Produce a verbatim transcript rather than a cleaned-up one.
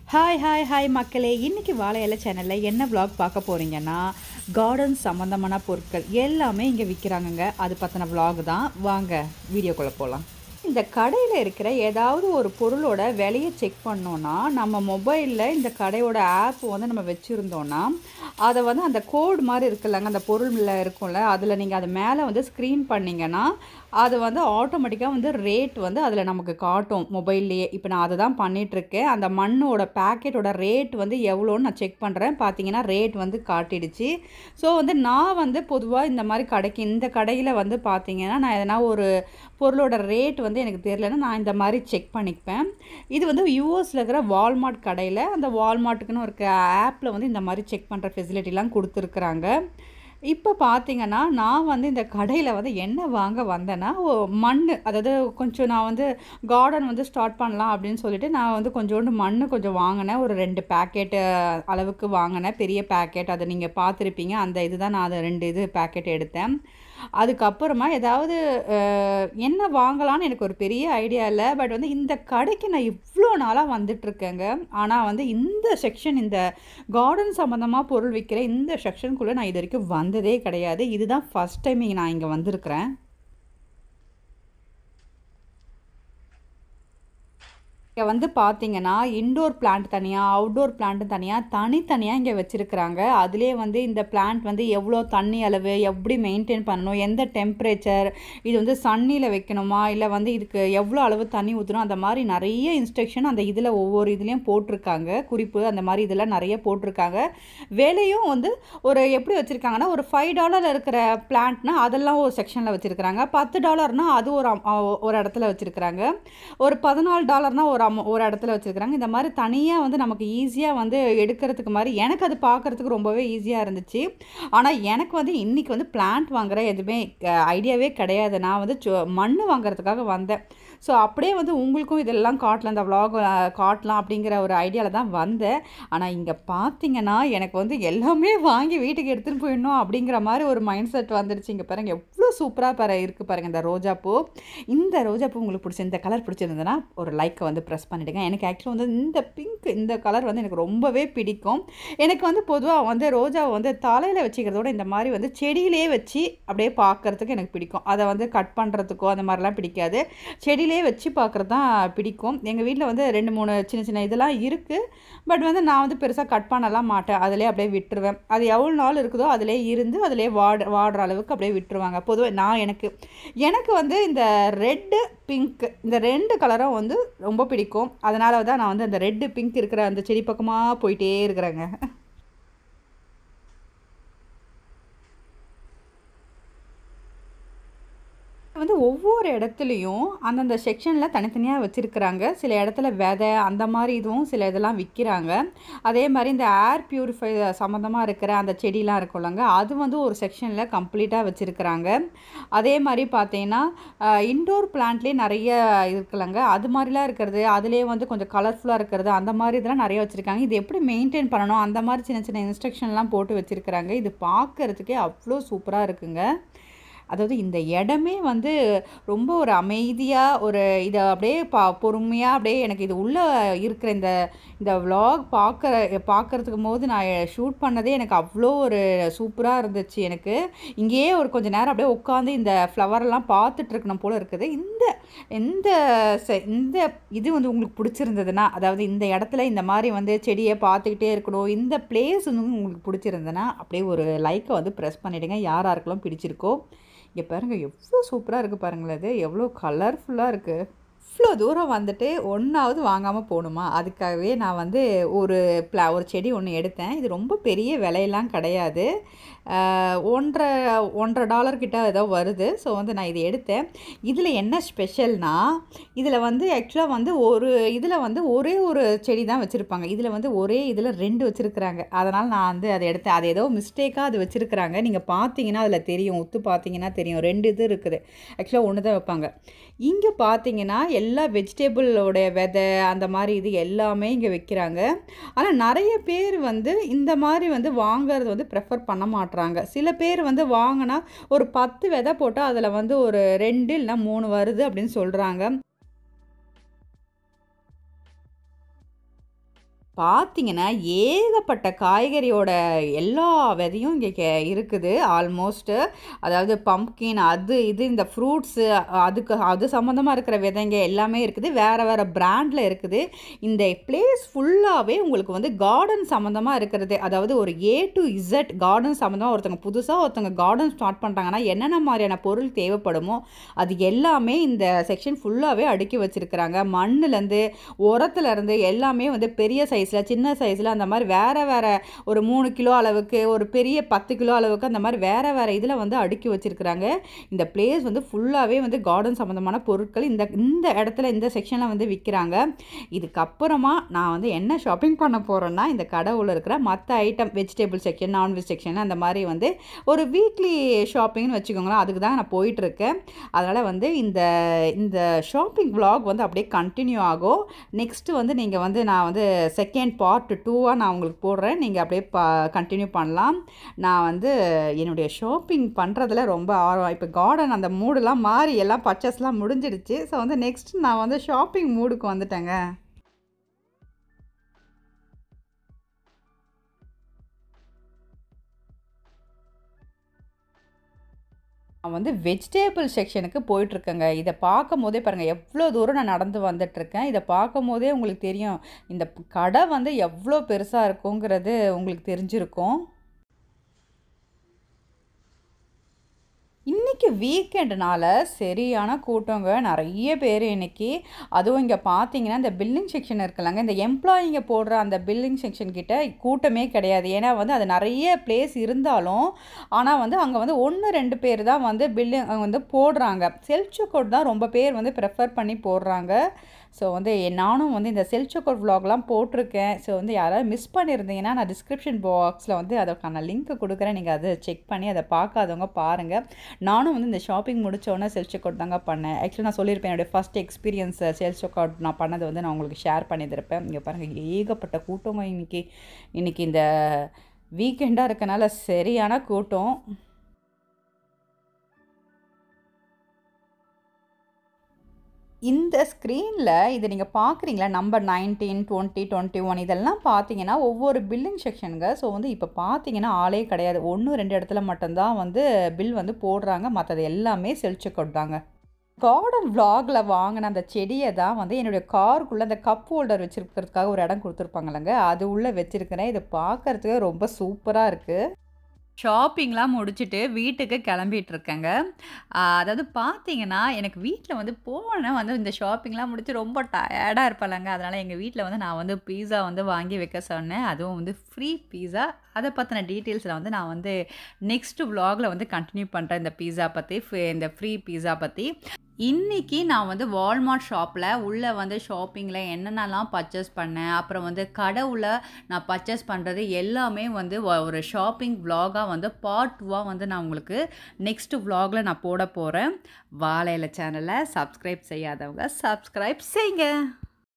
Hi hi hi மக்களே, இன்றைக்கி வாழை இலை சேனலில் என்ன vlog பார்க்க போகிறீங்கன்னா, கார்டன் சம்மந்தமான பொருட்கள் எல்லாமே இங்கே விற்கிறாங்கங்க. அது பற்றின vlog தான். வாங்க வீடியோக்குள்ளே போகலாம். இந்த கடையில் இருக்கிற ஏதாவது ஒரு பொருளோட விலையை செக் பண்ணோன்னா, நம்ம மொபைலில் இந்த கடையோட ஆப் வந்து நம்ம வச்சுருந்தோன்னா, அதை வந்து அந்த கோடு மாதிரி இருக்குல்லங்க, அந்த பொருளில் இருக்கும்ல, அதில் நீங்கள் அது மேலே வந்து ஸ்க்ரீன் பண்ணிங்கன்னா அது வந்து ஆட்டோமேட்டிக்காக வந்து ரேட் வந்து அதில் நமக்கு காட்டும் மொபைல்லையே. இப்போ நான் அதை தான் பண்ணிகிட்ருக்கேன். அந்த மண்ணோட பேக்கெட்டோட ரேட் வந்து எவ்வளோன்னு நான் செக் பண்ணுறேன். பார்த்தீங்கன்னா ரேட் வந்து காட்டிடுச்சு. ஸோ வந்து நான் வந்து பொதுவாக இந்த மாதிரி கடைக்கு இந்த கடையில் வந்து பார்த்தீங்கன்னா, நான் எதனா ஒரு பொருளோட ரேட் வந்து எனக்கு தெரியலன்னா நான் இந்த மாதிரி செக் பண்ணிப்பேன். இது வந்து யூஎஸில் இருக்கிற வால்மார்ட் கடையில், அந்த வால்மார்ட்டுக்குன்னு இருக்க ஆப்பில் வந்து இந்த மாதிரி செக் பண்ணுற ஃபெசிலிட்டிலாம் கொடுத்துருக்குறாங்க. இப்போ பார்த்தீங்கன்னா, நான் வந்து இந்த கடையில் வந்து என்ன வாங்க வந்தேன்னா, ஒ மண், அதாவது கொஞ்சம் நான் வந்து கார்டன் வந்து ஸ்டார்ட் பண்ணலாம் அப்படின்னு சொல்லிட்டு, நான் வந்து கொஞ்சோண்டு மண் கொஞ்சம் வாங்கினேன். ஒரு ரெண்டு பேக்கெட்டு அளவுக்கு வாங்கினேன். பெரிய பேக்கெட், அதை நீங்கள் பார்த்துருப்பீங்க. அந்த இது தான் நான் அதை ரெண்டு இது பேக்கெட் எடுத்தேன். அதுக்கப்புறமா ஏதாவது என்ன வாங்கலான்னு எனக்கு ஒரு பெரிய ஐடியா இல்லை. பட் வந்து இந்த கடைக்கு நான் இவ்வளோ நாளாக வந்துட்டுருக்கேங்க. ஆனால் வந்து இந்த செக்ஷன், இந்த கார்டன் சம்மந்தமாக பொருள் விற்கிற இந்த செக்ஷனுக்குள்ளே நான் இது வரைக்கும் வந்ததே கிடையாது. இதுதான் ஃபஸ்ட் டைம் நான் இங்கே வந்திருக்கிறேன். இங்கே வந்து பார்த்தீங்கன்னா, இன்டோர் பிளான்ட் தனியாக, அவுட்டோர் பிளான்ட்டு தனியாக, தனித்தனியாக இங்கே வச்சுருக்குறாங்க. அதிலே வந்து இந்த பிளான்ட் வந்து எவ்வளோ தண்ணி அளவு, எப்படி மெயின்டைன் பண்ணணும், எந்த டெம்பரேச்சர், இது வந்து சன்னியில் வைக்கணுமா, இல்லை வந்து இதுக்கு எவ்வளோ அளவு தண்ணி ஊற்றணும், அந்த மாதிரி நிறைய இன்ஸ்ட்ரக்ஷன் அந்த இதில் ஒவ்வொரு இதுலேயும் போட்டிருக்காங்க. குறிப்பு அந்த மாதிரி இதெல்லாம் நிறைய போட்டிருக்காங்க. விலையும் வந்து ஒரு எப்படி வச்சுருக்காங்கன்னா, ஒரு ஃபைவ் டாலர் இருக்கிற பிளான்ட்னா அதெல்லாம் ஒரு செக்ஷனில் வச்சுருக்குறாங்க. பத்து டாலர்னால் அது ஒரு ஒரு இடத்துல வச்சுருக்குறாங்க. ஒரு பதினாலு டாலர்னால் ஒரு ஒரு இடத்துல வச்சுருக்குறாங்க. இந்த மாதிரி தனியாக வந்து நமக்கு ஈஸியாக வந்து எடுக்கிறதுக்கு மாதிரி எனக்கு அது பார்க்குறதுக்கு ரொம்பவே ஈஸியாக இருந்துச்சு. ஆனால் எனக்கு வந்து இன்றைக்கி வந்து பிளான்ட் வாங்குகிற எதுவுமே ஐடியாவே கிடையாது. நான் வந்து மண் வாங்குறதுக்காக வந்தேன். ஸோ அப்படியே வந்து உங்களுக்கும் இதெல்லாம் காட்டலாம், இந்த விலாக் காட்டலாம் அப்படிங்கிற ஒரு ஐடியாவில் தான் வந்தேன். ஆனால் இங்கே பார்த்தீங்கன்னா எனக்கு வந்து எல்லாமே வாங்கி வீட்டுக்கு எடுத்துகிட்டு போயிடணும் அப்படிங்கிற மாதிரி ஒரு மைண்ட் செட் வந்துடுச்சு. இங்கே பாருங்கள் எவ்வளோ சூப்பராக பாரு இருக்குது பாருங்கள் இந்த ரோஜாப்பூ. இந்த ரோஜாப்பூ உங்களுக்கு பிடிச்சி, இந்த கலர் பிடிச்சிருந்ததுன்னா ஒரு லைக்கை வந்து ப்ரெஸ் பண்ணிவிடுங்க. எனக்கு ஆக்சுவலாக வந்து இந்த பிங்க், இந்த கலர் வந்து எனக்கு ரொம்பவே பிடிக்கும். எனக்கு வந்து பொதுவாக வந்து ரோஜாவை வந்து தலையில் வச்சுக்கிறதோட இந்த மாதிரி வந்து செடியிலே வச்சு அப்படியே பார்க்குறதுக்கு எனக்கு பிடிக்கும். அதை வந்து கட் பண்ணுறதுக்கோ அந்த மாதிரிலாம் பிடிக்காது. செடி வச்சு பார்க்குறது தான் பிடிக்கும். எங்கள் வீட்டில் வந்து ரெண்டு மூணு சின்ன சின்ன இதெல்லாம் இருக்குது. பட் வந்து நான் வந்து பெருசாக கட் பண்ணலாம் மாட்டேன். அதிலே அப்படியே விட்டுருவேன். அது எவ்வளோ நாள் இருக்குதோ அதிலே இருந்து அதிலே வாட வாடுற அளவுக்கு அப்படியே விட்டுருவாங்க. பொதுவாக நான் எனக்கு எனக்கு வந்து இந்த ரெட்டு பிங்க், இந்த ரெண்டு கலரும் வந்து ரொம்ப பிடிக்கும். அதனால தான் நான் வந்து அந்த ரெட்டு பிங்க் இருக்கிற அந்த செடி பக்கமாக போயிட்டே இருக்கிறேங்க. வந்து ஒவ்வொரு இடத்துலையும் அந்தந்த செக்ஷனில் தனித்தனியாக வச்சுருக்குறாங்க. சில இடத்துல விதை அந்த மாதிரி இதுவும் சில இதெல்லாம் விற்கிறாங்க. அதே மாதிரி இந்த ஏர் பியூரிஃபை சம்மந்தமாக இருக்கிற அந்த செடிலாம் இருக்குல்லங்க, அது வந்து ஒரு செக்ஷனில் கம்ப்ளீட்டாக வச்சுருக்குறாங்க. அதே மாதிரி பார்த்தீங்கன்னா இன்டோர் பிளான்ட்லேயே நிறைய இருக்குல்லங்க, அது மாதிரிலாம் இருக்கிறது, அதுலேயே வந்து கொஞ்சம் கலர்ஃபுல்லாக இருக்கிறது, அந்த மாதிரி இதெல்லாம் நிறைய வச்சுருக்காங்க. இது எப்படி மெயின்டைன் பண்ணணும் அந்த மாதிரி சின்ன சின்ன இன்ஸ்ட்ரக்ஷன்லாம் போட்டு வச்சுருக்குறாங்க. இது பார்க்குறதுக்கே அவ்வளோ சூப்பராக இருக்குங்க. அதாவது இந்த இடமே வந்து ரொம்ப ஒரு அமைதியாக, ஒரு இதை அப்படியே பா பொறுமையாக அப்படியே எனக்கு இது உள்ளே இருக்கிற இந்த இந்த விலாக் பார்க்குற பார்க்குறதுக்கும் போது நான் ஷூட் பண்ணதே எனக்கு அவ்வளோ ஒரு சூப்பராக இருந்துச்சு. எனக்கு இங்கேயே ஒரு கொஞ்சம் நேரம் அப்படியே உட்காந்து இந்த ஃப்ளவரெல்லாம் பார்த்துட்ருக்கணும் போல் இருக்குது. இந்த இந்த இந்த இது வந்து உங்களுக்கு பிடிச்சிருந்ததுன்னா, அதாவது இந்த இடத்துல இந்த மாதிரி வந்து செடியை பார்த்துக்கிட்டே இருக்கணும், இந்த பிளேஸ் வந்து உங்களுக்கு பிடிச்சிருந்ததுன்னா அப்படியே ஒரு லைக்கை வந்து ப்ரெஸ் பண்ணிவிடுங்க. யார் யாருக்கெல்லாம் பிடிச்சிருக்கோ. இங்கே பாருங்கள் எவ்வளோ சூப்பராக இருக்குது பாருங்களேன். அது எவ்வளோ கலர்ஃபுல்லாக இருக்குது. இவ்வளோ தூரம் வந்துட்டு ஒன்றாவது வாங்காமல் போகணுமா? அதுக்காகவே நான் வந்து ஒரு பிளா ஒரு செடி ஒன்று எடுத்தேன். இது ரொம்ப பெரிய விலையெல்லாம் கிடையாது. ஒன்றரை ஒன்றரை டாலர் கிட்ட ஏதோ வருது. ஸோ வந்து நான் இதை எடுத்தேன். இதில் என்ன ஸ்பெஷல்னால், இதில் வந்து ஆக்சுவலாக வந்து ஒரு இதில் வந்து ஒரே ஒரு செடி தான் வச்சுருப்பாங்க. இதில் வந்து ஒரே இதில் ரெண்டு வச்சுருக்குறாங்க. அதனால் நான் வந்து அதை எடுத்தேன். அது ஏதோ மிஸ்டேக்காக அது வச்சுருக்குறாங்க. நீங்கள் பார்த்தீங்கன்னா அதில் தெரியும், உத்து பார்த்தீங்கன்னா தெரியும். ரெண்டு இது இருக்குது. ஆக்சுவலாக ஒன்று தான் வைப்பாங்க. இங்கே பார்த்தீங்கன்னா எல்லா வெஜிடபிளோடைய விதை அந்த மாதிரி இது எல்லாமே இங்கே விற்கிறாங்க. ஆனால் நிறைய பேர் வந்து இந்த மாதிரி வந்து வாங்கிறது வந்து ப்ரெஃபர் பண்ண மாட்டாங்க. சில பேர் வந்து வாங்கினா ஒரு பத்து விதை போட்டால் அதில் வந்து ஒரு ரெண்டு இல்லைனா மூணு வருது அப்படின்னு சொல்கிறாங்க. பார்த்தீங்கன்னா, ஏகப்பட்ட காய்கறியோட எல்லா விதையும் இங்கே கெ இருக்குது ஆல்மோஸ்ட்டு. அதாவது பம்ப்கின் அது இது இந்த ஃப்ரூட்ஸு அதுக்கு அது சம்மந்தமா இருக்கிற விதைங்க எல்லாமே இருக்குது. வேறு வேறு பிராண்டில் இருக்குது. இந்த பிளேஸ் ஃபுல்லாகவே உங்களுக்கு வந்து கார்டன் சம்மந்தமா இருக்கிறது. அதாவது ஒரு ஏ டு இசட் கார்டன் சம்மந்தமா ஒருத்தவங்க புதுசாக ஒருத்தவங்க கார்டன் ஸ்டார்ட் பண்ணுறாங்கன்னா என்னென்ன மாதிரியான பொருள் தேவைப்படுமோ அது எல்லாமே இந்த செக்ஷன் ஃபுல்லாகவே அடுக்கி வச்சுருக்கிறாங்க. மண்ணுலேருந்து உரத்துலேருந்து எல்லாமே வந்து பெரிய சைஸில் சின்ன சைஸில் அந்த மாதிரி வேறு வேறு ஒரு மூணு கிலோ அளவுக்கு ஒரு பெரிய பத்து கிலோ அளவுக்கு அந்த மாதிரி வேறு வேறு இதில் வந்து அடுக்கி வச்சுருக்கிறாங்க. இந்த பிளேஸ் வந்து ஃபுல்லாகவே வந்து கார்டன் சம்மந்தமான பொருட்கள் இந்த இந்த இடத்துல இந்த செக்ஷனில் வந்து விற்கிறாங்க. இதுக்கப்புறமா நான் வந்து என்ன ஷாப்பிங் பண்ண போகிறேன்னா இந்த கடை உள்ள இருக்கிற மற்ற item vegetable section non veg section அந்த மாதிரி வந்து ஒரு வீக்லி ஷாப்பிங்னு வச்சுக்கோங்களேன். அதுக்கு தான் நான் போயிட்டுருக்கேன். அதனால் வந்து இந்த இந்த ஷாப்பிங் vlog வந்து அப்படியே கண்டினியூ ஆகும். நெக்ஸ்ட்டு வந்து நீங்கள் வந்து நான் வந்து செகண்ட் பார்ட் டூவாக நான் உங்களுக்கு போடுறேன். நீங்கள் அப்படியே பா கண்டினியூ பண்ணலாம். நான் வந்து என்னுடைய ஷாப்பிங் பண்ணுறதுல ரொம்ப ஆர்வம். இப்போ கார்டன் அந்த மூடெலாம் மாறி எல்லாம் பர்ச்சேஸ்லாம் முடிஞ்சிடுச்சு. ஸோ வந்து நெக்ஸ்ட் நான் வந்து ஷாப்பிங் மூடுக்கு வந்துட்டேங்க. நான் வந்து வெஜிடேபிள் செக்ஷனுக்கு போயிட்டுருக்கேங்க. இதை பார்க்கும்போதே பாருங்கள் எவ்வளோ தூரம் நான் நடந்து வந்துட்டுருக்கேன். இதை பார்க்கும்போதே உங்களுக்கு தெரியும் இந்த கடை வந்து எவ்வளோ பெருசாக இருக்குங்கிறது உங்களுக்கு தெரிஞ்சிருக்கும். இன்றைக்கி வீக்கெண்டுனால சரியான கூட்டங்க. நிறைய பேர் இன்றைக்கி. அதுவும் இங்கே பார்த்தீங்கன்னா இந்த பில்லிங் செக்ஷன் இருக்குல்லங்க, இந்த எம்ப்ளாயிங்க போடுற அந்த பில்லிங் செக்ஷன் கிட்ட கூட்டமே கிடையாது. ஏன்னா வந்து அது நிறைய பிளேஸ் இருந்தாலும் ஆனால் வந்து அங்கே வந்து ஒன்று ரெண்டு பேர் தான் வந்து பில்லிங் வந்து போடுறாங்க. செல்ஃப் செக்அவுட் தான் ரொம்ப பேர் வந்து ப்ரிஃபர் பண்ணி போடுறாங்க. ஸோ வந்து நானும் வந்து இந்த செல்ஃப் செக்அவுட் vlogலாம் போட்டிருக்கேன். ஸோ வந்து யாராவது மிஸ் பண்ணியிருந்தீங்கன்னா நான் டிஸ்கிரிப்ஷன் பாக்ஸில் வந்து அதற்கான லிங்க் கொடுக்குறேன். நீங்கள் அதை செக் பண்ணி அதை பார்க்காதவங்க பாருங்கள். நானும் வந்து இந்த ஷாப்பிங் முடித்தோடனே செல்ஃப் செக்அவுட் தாங்க பண்ணேன். ஆக்சுவலி நான் சொல்லியிருப்பேன் என்னுடைய ஃபஸ்ட் எக்ஸ்பீரியன்ஸ் செல்ஃப் செக்அவுட் நான் பண்ணது வந்து நான் உங்களுக்கு ஷேர் பண்ணியிருப்பேன். இங்கே பாருங்கள் ஏகப்பட்ட கூட்டங்க இன்றைக்கி. இன்றைக்கி இந்த வீக்கெண்டாக இருக்கனால சரியான கூட்டம். இந்த ஸ்க்ரீனில் இது நீங்கள் பார்க்குறீங்களா number nineteen twenty twenty one இதெல்லாம் பார்த்தீங்கன்னா ஒவ்வொரு பில்லிங் செக்ஷனுங்க. ஸோ வந்து இப்போ பார்த்தீங்கன்னா ஆளே கிடையாது. ஒன்று ரெண்டு இடத்துல மட்டும்தான் வந்து பில் வந்து போடுறாங்க. மற்றது எல்லாமே செல்ஃப் செக்அவுட் தாங்க. கார்டன் vlogல வாங்கின அந்த செடியை தான் வந்து என்னுடைய காருக்குள்ளே அந்த கப் ஹோல்டர் வச்சுருக்கிறதுக்காக ஒரு இடம் கொடுத்துருப்பாங்களங்க, அது உள்ளே வச்சுருக்கிறேன். இது பார்க்குறதுக்கு ரொம்ப சூப்பராக இருக்குது. ஷாப்பிங்லாம் முடிச்சுட்டு வீட்டுக்கு கிளம்பிட்டுருக்கேங்க. அதாவது பார்த்தீங்கன்னா எனக்கு வீட்டில் வந்து போனேன் வந்து இந்த ஷாப்பிங்லாம் முடிச்சு ரொம்ப டயர்டாக இருப்பேன்லங்க. அதனால் எங்கள் வீட்டில் வந்து நான் வந்து பீஸா வந்து வாங்கி வைக்க சொன்னேன். அதுவும் வந்து ஃப்ரீ பீஸா. அதை பற்றின டீட்டெயில்ஸில் வந்து நான் வந்து நெக்ஸ்ட் vlogல வந்து கண்டினியூ பண்ணுறேன். இந்த பீஸா பற்றி இந்த ஃப்ரீ பீஸா பற்றி. இன்றைக்கி நான் வந்து வால்மார்ட் ஷாப்பில் உள்ளே வந்து ஷாப்பிங்கில் என்னென்னலாம் பர்ச்சேஸ் பண்ணேன், அப்புறம் வந்து கடவுள நான் பர்ச்சேஸ் பண்ணுறது எல்லாமே வந்து ஒரு ஷாப்பிங் vlog-ஆ வந்து பார்ட் டூவாக வந்து நான் உங்களுக்கு நெக்ஸ்ட் vlogல நான் போட போகிறேன். வாழை இலை சேனலை சப்ஸ்கிரைப் செய்யாதவங்க சப்ஸ்கிரைப் செய்யுங்க.